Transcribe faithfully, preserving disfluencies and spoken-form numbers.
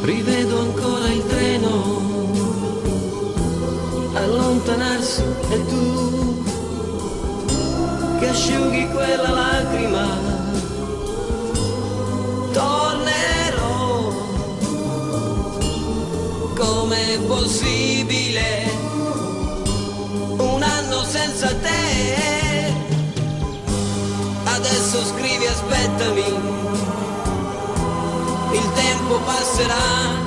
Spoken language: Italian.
Rivedo ancora il treno allontanarsi e tu che asciughi quella lacrima. Tornerò. Com'è possibile un anno senza te? Adesso scrivi aspettami, il tempo passerà.